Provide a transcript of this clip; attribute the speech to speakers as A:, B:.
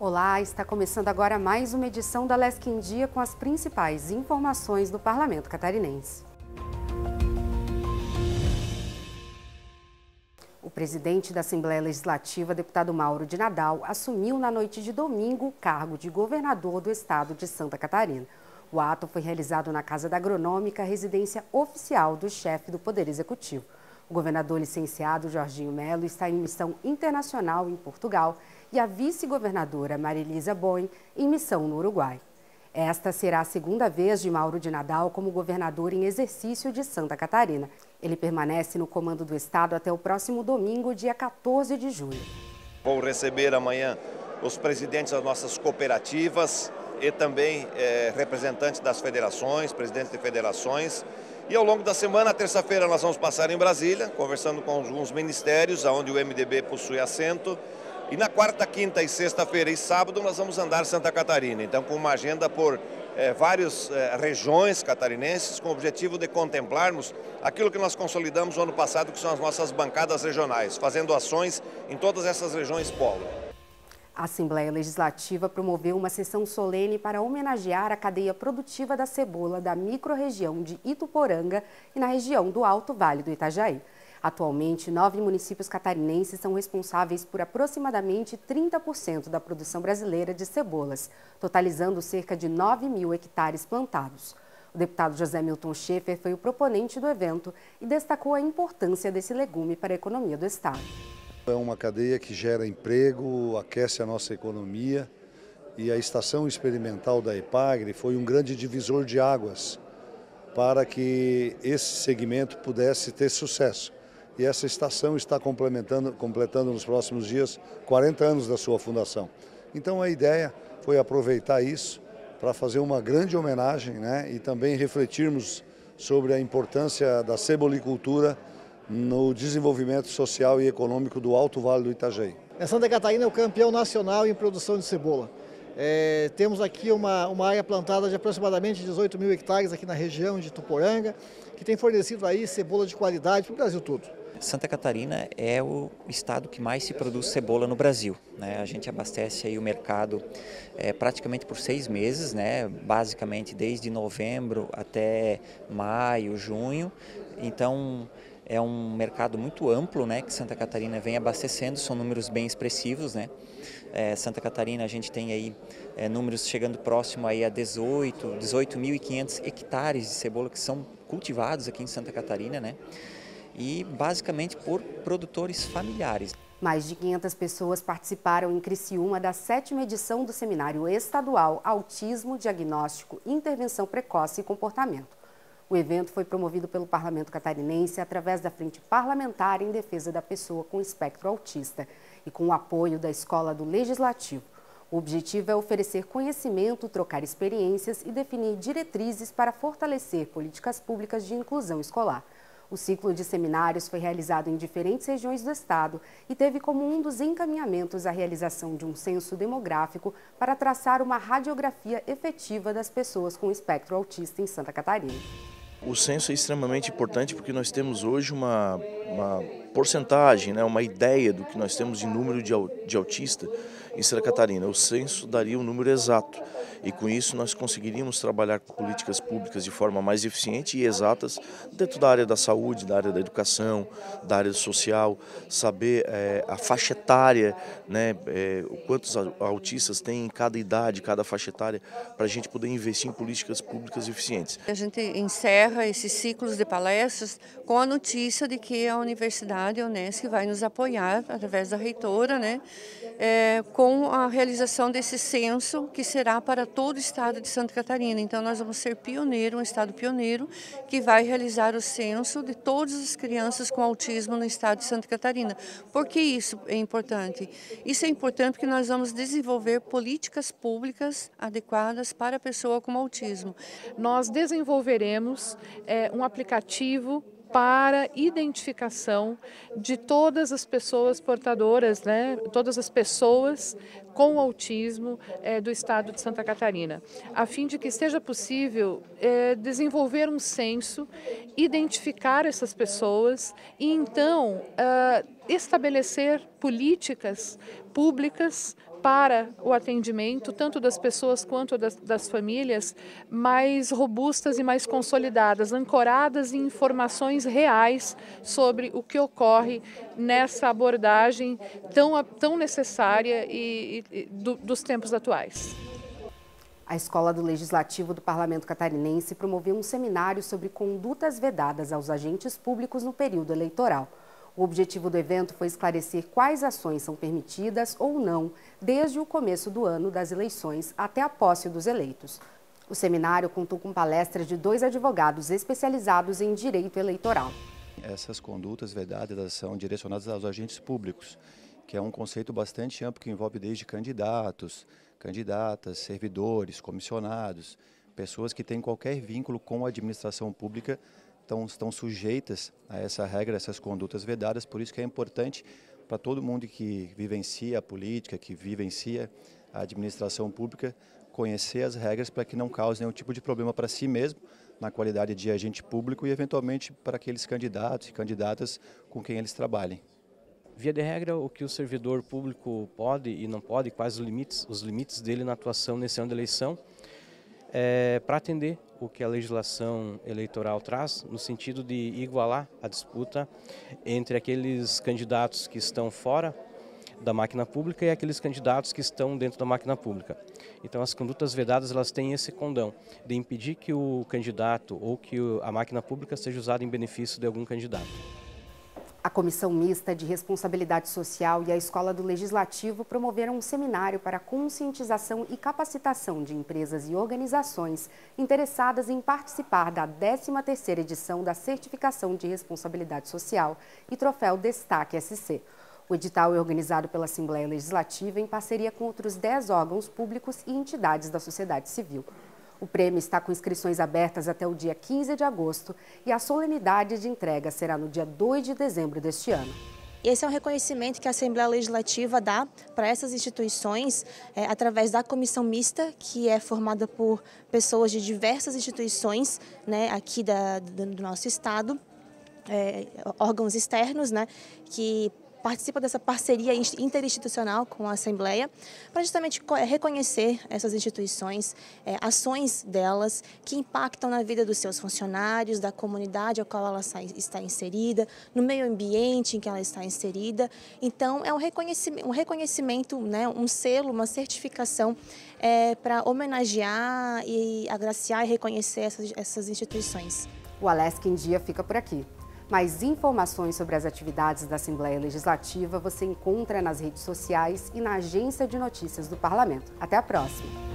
A: Olá, está começando agora mais uma edição da Lesc em Dia com as principais informações do Parlamento Catarinense. O presidente da Assembleia Legislativa, deputado Mauro de Nadal, assumiu na noite de domingo o cargo de governador do estado de Santa Catarina. O ato foi realizado na Casa da Agronômica, residência oficial do chefe do Poder Executivo. O governador licenciado Jorginho Melo está em missão internacional em Portugal e a vice-governadora Marilisa Boim em missão no Uruguai. Esta será a segunda vez de Mauro de Nadal como governador em exercício de Santa Catarina. Ele permanece no comando do estado até o próximo domingo, dia 14 de julho.
B: Vou receber amanhã os presidentes das nossas cooperativas e também representantes das federações, presidentes de federações. E ao longo da semana, terça-feira, nós vamos passar em Brasília, conversando com alguns ministérios, onde o MDB possui assento. E na quarta, quinta e sexta-feira e sábado nós vamos andar Santa Catarina. Então, com uma agenda por várias regiões catarinenses, com o objetivo de contemplarmos aquilo que nós consolidamos no ano passado, que são as nossas bancadas regionais, fazendo ações em todas essas regiões polo.
A: A Assembleia Legislativa promoveu uma sessão solene para homenagear a cadeia produtiva da cebola da microrregião de Ituporanga e na região do Alto Vale do Itajaí. Atualmente, 9 municípios catarinenses são responsáveis por aproximadamente 30% da produção brasileira de cebolas, totalizando cerca de 9.000 hectares plantados. O deputado José Milton Schaefer foi o proponente do evento e destacou a importância desse legume para a economia do estado.
C: É uma cadeia que gera emprego, aquece a nossa economia e a estação experimental da EPAGRE foi um grande divisor de águas para que esse segmento pudesse ter sucesso. E essa estação está completando nos próximos dias 40 anos da sua fundação. Então a ideia foi aproveitar isso para fazer uma grande homenagem, né, e também refletirmos sobre a importância da cebolicultura no desenvolvimento social e econômico do Alto Vale do Itajaí.
D: Santa Catarina é o campeão nacional em produção de cebola. Temos aqui uma área plantada de aproximadamente 18.000 hectares aqui na região de Ituporanga, que tem fornecido aí cebola de qualidade para o Brasil todo.
E: Santa Catarina é o estado que mais se produz cebola no Brasil, né? A gente abastece aí o mercado praticamente por 6 meses, né? Basicamente desde novembro até maio, junho. Então é um mercado muito amplo, né, que Santa Catarina vem abastecendo, são números bem expressivos, né? Santa Catarina a gente tem aí números chegando próximo aí a 18.500 hectares de cebola que são cultivados aqui em Santa Catarina, né? E basicamente por produtores familiares.
A: Mais de 500 pessoas participaram em Criciúma da 7ª edição do Seminário Estadual Autismo, Diagnóstico, Intervenção Precoce e Comportamento. O evento foi promovido pelo Parlamento Catarinense através da Frente Parlamentar em Defesa da Pessoa com Espectro Autista e com o apoio da Escola do Legislativo. O objetivo é oferecer conhecimento, trocar experiências e definir diretrizes para fortalecer políticas públicas de inclusão escolar. O ciclo de seminários foi realizado em diferentes regiões do estado e teve como um dos encaminhamentos a realização de um censo demográfico para traçar uma radiografia efetiva das pessoas com espectro autista em Santa Catarina.
F: O censo é extremamente importante porque nós temos hoje uma porcentagem, né, uma ideia do que nós temos de número de autista em Santa Catarina. O censo daria um número exato e com isso nós conseguiríamos trabalhar com políticas públicas de forma mais eficiente e exatas dentro da área da saúde, da área da educação, da área social, saber a faixa etária, né, quantos autistas tem em cada idade, cada faixa etária, para a gente poder investir em políticas públicas eficientes.
G: A gente encerra esses ciclos de palestras com a notícia de que a Universidade Unesc vai nos apoiar, através da reitora, né, com a realização desse censo que será para todo o estado de Santa Catarina. Então nós vamos ser pioneiro, um estado pioneiro, que vai realizar o censo de todas as crianças com autismo no estado de Santa Catarina. Por que isso é importante? Isso é importante porque nós vamos desenvolver políticas públicas adequadas para a pessoa com autismo.
H: Nós desenvolveremos um aplicativo para identificação de todas as pessoas portadoras, né, todas as pessoas com autismo do estado de Santa Catarina, a fim de que seja possível desenvolver um censo, identificar essas pessoas e então estabelecer políticas públicas para o atendimento, tanto das pessoas quanto das famílias, mais robustas e mais consolidadas, ancoradas em informações reais sobre o que ocorre nessa abordagem tão necessária dos tempos atuais.
A: A Escola do Legislativo do Parlamento Catarinense promoveu um seminário sobre condutas vedadas aos agentes públicos no período eleitoral. O objetivo do evento foi esclarecer quais ações são permitidas ou não desde o começo do ano das eleições até a posse dos eleitos. O seminário contou com palestras de 2 advogados especializados em direito eleitoral.
I: Essas condutas vedadas são direcionadas aos agentes públicos, que é um conceito bastante amplo que envolve desde candidatos, candidatas, servidores, comissionados, pessoas que têm qualquer vínculo com a administração pública estão sujeitas a essa regra, essas condutas vedadas. Por isso que é importante para todo mundo que vivencia a política, que vivencia a administração pública, conhecer as regras para que não cause nenhum tipo de problema para si mesmo, na qualidade de agente público e eventualmente para aqueles candidatos e candidatas com quem eles trabalhem.
J: Via de regra, o que o servidor público pode e não pode, quais os limites dele na atuação nesse ano de eleição, para atender o que a legislação eleitoral traz, no sentido de igualar a disputa entre aqueles candidatos que estão fora da máquina pública e aqueles candidatos que estão dentro da máquina pública. Então as condutas vedadas, elas têm esse condão de impedir que o candidato ou que a máquina pública seja usada em benefício de algum candidato.
A: A Comissão Mista de Responsabilidade Social e a Escola do Legislativo promoveram um seminário para conscientização e capacitação de empresas e organizações interessadas em participar da 13ª edição da Certificação de Responsabilidade Social e Troféu Destaque SC. O edital é organizado pela Assembleia Legislativa em parceria com outros 10 órgãos públicos e entidades da sociedade civil. O prêmio está com inscrições abertas até o dia 15 de agosto e a solenidade de entrega será no dia 2 de dezembro deste ano.
K: Esse é um reconhecimento que a Assembleia Legislativa dá para essas instituições através da Comissão Mista, que é formada por pessoas de diversas instituições, né, aqui do nosso estado, órgãos externos, né, que participa dessa parceria interinstitucional com a Assembleia, para justamente reconhecer essas instituições, ações delas que impactam na vida dos seus funcionários, da comunidade a qual ela está inserida, no meio ambiente em que ela está inserida. Então, é um reconhecimento, né, um selo, uma certificação para homenagear e agraciar e reconhecer essas instituições.
A: O Alesc em Dia fica por aqui. Mais informações sobre as atividades da Assembleia Legislativa você encontra nas redes sociais e na Agência de Notícias do Parlamento. Até a próxima!